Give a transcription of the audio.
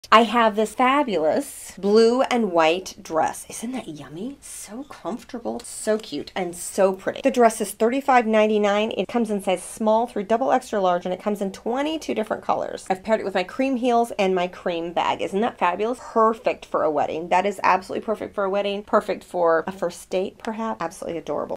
I have this fabulous blue and white dress. Isn't that yummy? So comfortable, so cute, and so pretty. The dress is $35.99. It comes in size small through double extra large, and it comes in 22 different colors. I've paired it with my cream heels and my cream bag. Isn't that fabulous? Perfect for a wedding. That is absolutely perfect for a wedding. Perfect for a first date, perhaps. Absolutely adorable.